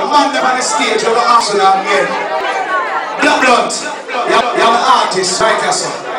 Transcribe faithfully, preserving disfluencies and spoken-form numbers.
man them on the stage with the Arsenal again. Black Blunt, you're the artist, right here, sir.